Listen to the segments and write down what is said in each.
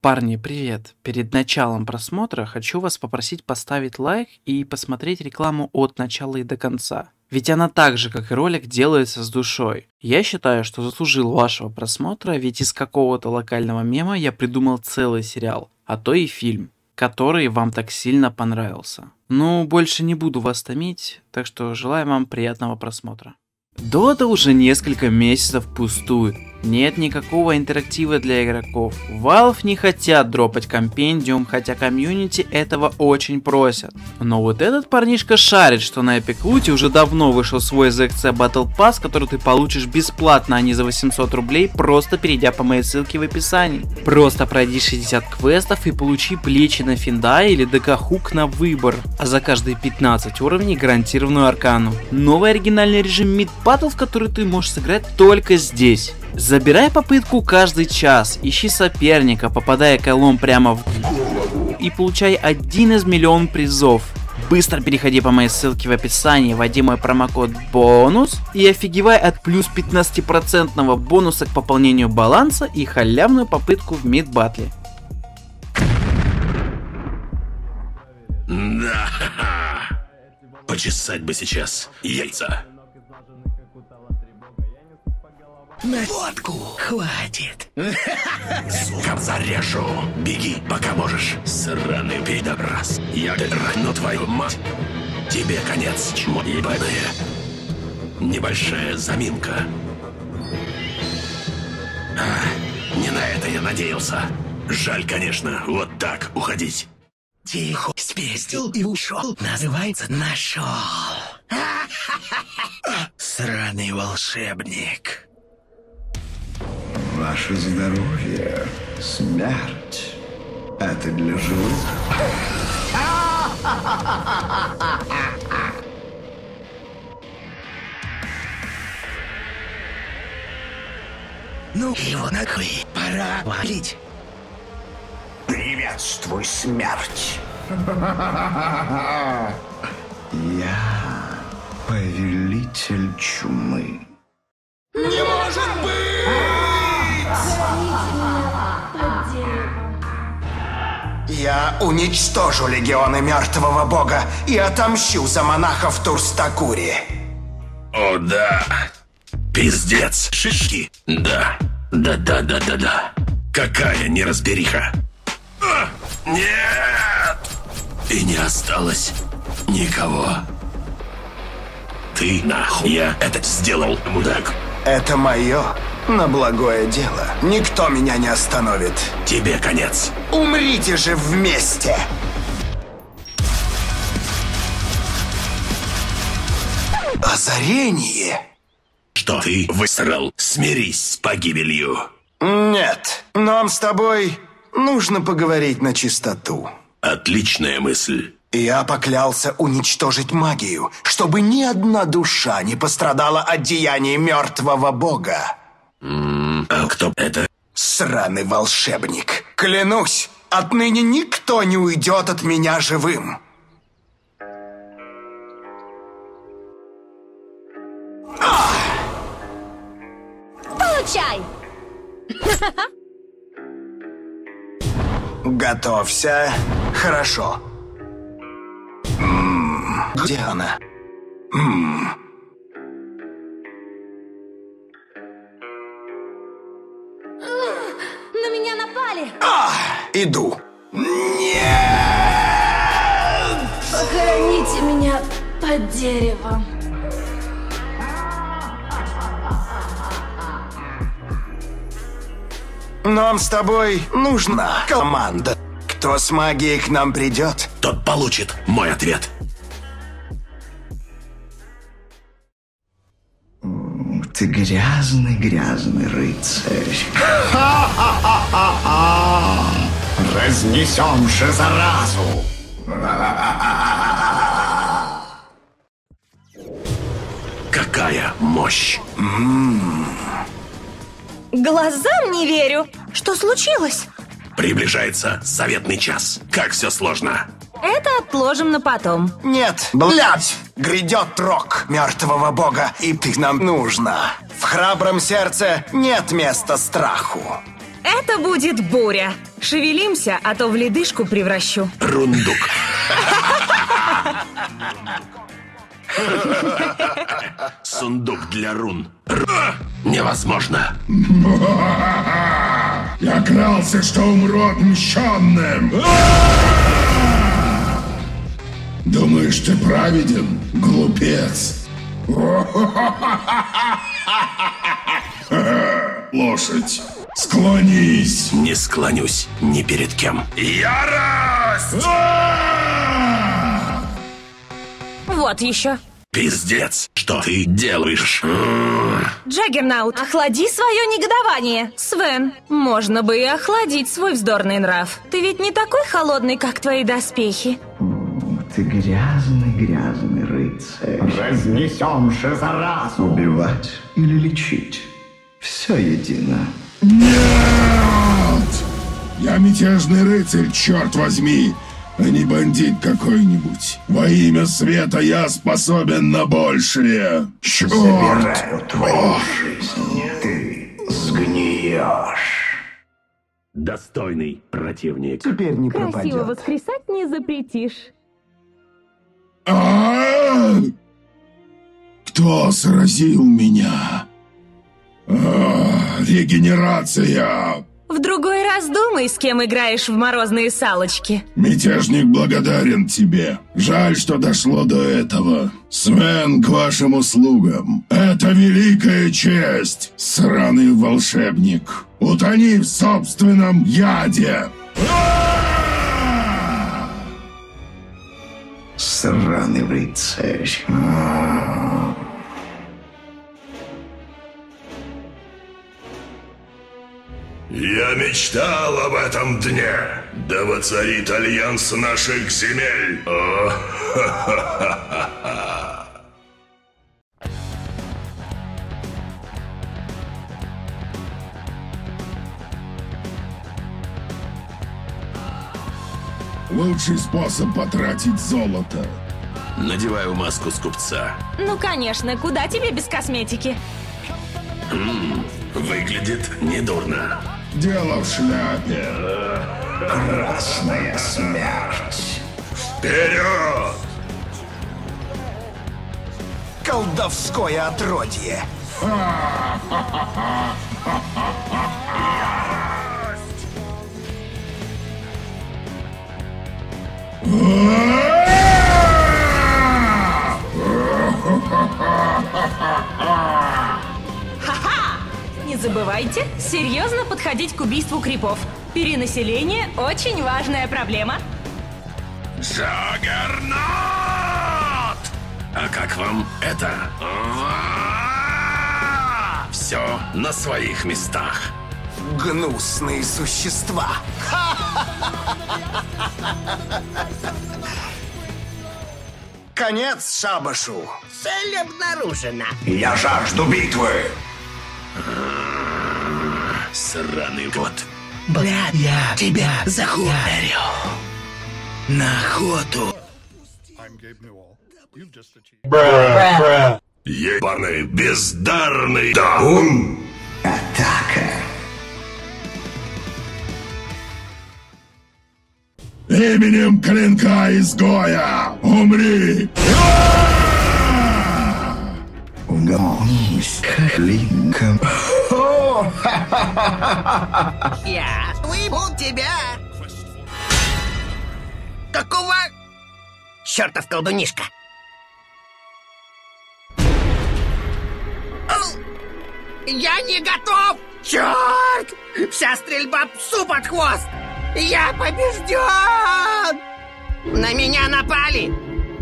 Парни, привет! Перед началом просмотра хочу вас попросить поставить лайк и посмотреть рекламу от начала и до конца. Ведь она так же, как и ролик, делается с душой. Я считаю, что заслужил вашего просмотра, ведь из какого-то локального мема я придумал целый сериал, а то и фильм, который вам так сильно понравился. Ну, больше не буду вас томить, так что желаю вам приятного просмотра. Дота уже несколько месяцев пустует. Нет никакого интерактива для игроков. Valve не хотят дропать компендиум, хотя комьюнити этого очень просят. Но вот этот парнишка шарит, что на Epic Loot уже давно вышел свой ZXC Battle Pass, который ты получишь бесплатно, а не за 800 рублей, просто перейдя по моей ссылке в описании. Просто пройди 60 квестов и получи плечи на Финда или ДК Хук на выбор, а за каждые 15 уровней гарантированную аркану. Новый оригинальный режим Mid Battle, в который ты можешь сыграть только здесь. Забирай попытку каждый час, ищи соперника, попадая колом прямо в голову и получай 1 из миллиона призов. Быстро переходи по моей ссылке в описании, вводи мой промокод бонус и офигевай от плюс 15% бонуса к пополнению баланса и халявную попытку в Mid Battle. Да, почесать бы сейчас яйца. На водку хватит. Сука, зарежу. Беги, пока можешь. Сраный пидорас. Я трахну твою мать. Тебе конец, чмо ебаное. Небольшая заминка. Не на это я надеялся. Жаль, конечно, вот так уходить. Тихо спиздил и ушел. Называется нашел. Сраный волшебник. Ваше здоровье, смерть. Это для живых. Ну его нахуй, пора валить. Приветствуй, смерть. Я повелитель чумы. Не может быть! Я уничтожу легионы мертвого бога и отомщу за монахов Турстакури. О, да. Пиздец. Шишки. Да. Да. Какая неразбериха. Нет! И не осталось никого. Ты нахуй. Я это сделал, мудак. Это мое на благое дело. Никто меня не остановит. Тебе конец. Умрите же вместе! Озарение? Что ты высрал? Смирись с погибелью. Нет, нам с тобой нужно поговорить на чистоту. Отличная мысль. Я поклялся уничтожить магию, чтобы ни одна душа не пострадала от деяний мертвого бога. А кто это? Сраный волшебник. Клянусь, отныне никто не уйдет от меня живым. Получай! Готовься. Хорошо. Где она? На меня напали! Иду. Нет! Похороните меня под деревом. Нам с тобой нужна команда. Кто с магией к нам придет? Тот получит мой ответ. Ты грязный рыцарь. Разнесем же заразу. Какая мощь. Глазам не верю. Что случилось? Приближается заветный час. Как все сложно. Это отложим на потом. Нет, блядь! Грядет рок мертвого бога, и ты нам нужна. В храбром сердце нет места страху. Это будет буря. Шевелимся, а то в ледышку превращу. Рундук. Сундук для рун. Невозможно. Я крался, что умру отмщенным. Думаешь, ты праведен, глупец? Лошадь, склонись. Не склонюсь ни перед кем. Ярость! Вот еще. Пиздец, что ты делаешь? Джаггернаут, охлади свое негодование. Свен, можно бы и охладить свой вздорный нрав. Ты ведь не такой холодный, как твои доспехи. Ты грязный рыцарь. Разнесем Шизарасу. Убивать или лечить? Все едино. Нет! Я мятежный рыцарь, черт возьми, а не бандит какой-нибудь. Во имя света я способен на большее. Черт! Забираю твою жизнь. Ты сгниешь. Достойный противник. Теперь не Красиво пропадет. воскресать не запретишь. Кто сразил меня? Регенерация! В другой раз думай, с кем играешь в морозные салочки. Мятежник благодарен тебе. Жаль, что дошло до этого. Свен, к вашим услугам. Это великая честь, сраный волшебник. Утони в собственном яде. Сраный рыцарь. Я мечтал об этом дне. Да воцарит альянс наших земель. Лучший способ потратить золото. Надеваю маску скупца. Ну, конечно, куда тебе без косметики? Выглядит недурно. Дело в шляпе. Красная смерть. Вперед! Колдовское отродье. Не забывайте серьезно подходить к убийству крипов. Перенаселение – очень важная проблема. Джаггернаут! А как вам это? Все на своих местах. Гнусные существа. Конец шабашу. Цель обнаружена. Я жажду битвы. Сраный год. Брат, я тебя захуярю. На охоту. Ебаный, бездарный даун. Атака. Именем клинка изгоя умри! Угомонись, клинком. Я уйму тебя. Какого? Чертов колдунишка. Я не готов! Черт! Вся стрельба псу под хвост! Я побежден! На меня напали!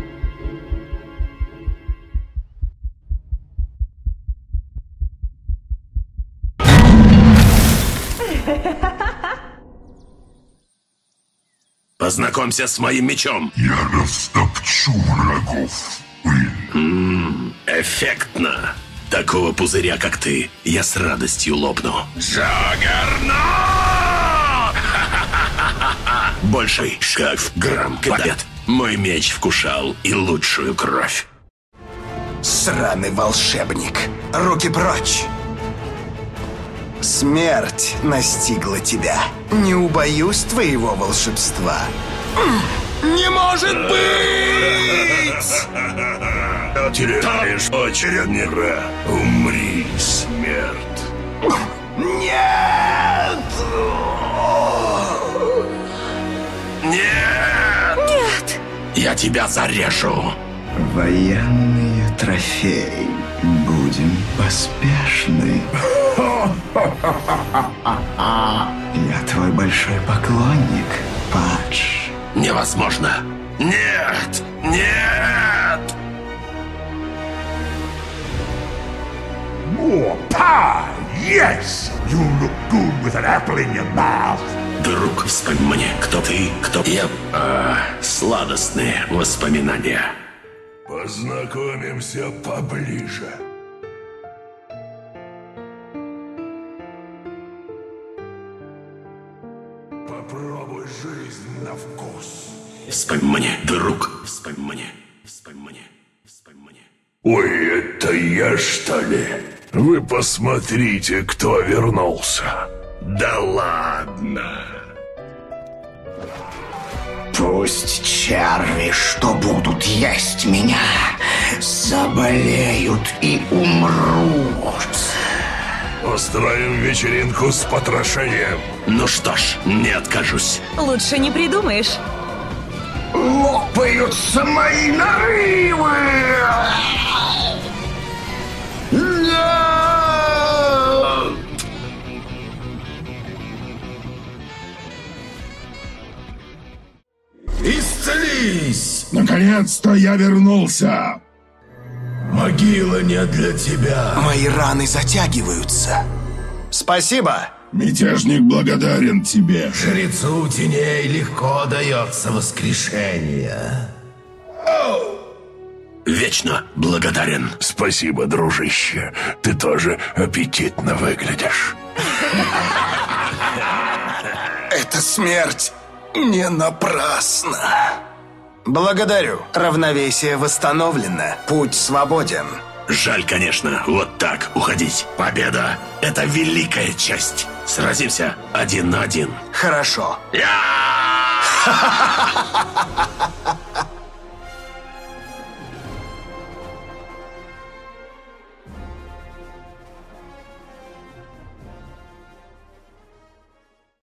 Познакомься с моим мечом. Я растопчу врагов в пыль. Эффектно. Такого пузыря, как ты, я с радостью лопну. Джаггернаут! Больший шкаф, грамм, побед. Мой меч вкушал и лучшую кровь. Сраный волшебник. Руки прочь. Смерть настигла тебя. Не убоюсь твоего волшебства. Не может быть! Теряешь очередной раз. Умри, смерть. Нет! Нет! Нет! Я тебя зарежу. Военные трофеи. Будем поспешны. Я твой большой поклонник, Падж. Невозможно. Нет! Нет! More pie! Yes! You look good with an apple in your mouth. Друг, вспомни, кто ты, кто я. Сладостные воспоминания. Познакомимся поближе. Попробуй жизнь на вкус. Вспомни, друг. Вспомни. Ой, это я, что ли? Вы посмотрите, кто вернулся. Да ладно. Пусть черви, что будут есть меня, заболеют и умрут. Устроим вечеринку с потрошением. Ну что ж, не откажусь. Лучше не придумаешь. Лопаются мои нарывы! Нет! Исцелись! Наконец-то я вернулся! Могила не для тебя. Мои раны затягиваются. Спасибо. Мятежник благодарен тебе. Жрецу теней легко дается воскрешение. Вечно благодарен. Спасибо, дружище. Ты тоже аппетитно выглядишь. Эта смерть не напрасна. Благодарю. Равновесие восстановлено. Путь свободен. Жаль, конечно, вот так уходить. Победа — это великая честь. Сразимся 1 на 1. Хорошо. Я!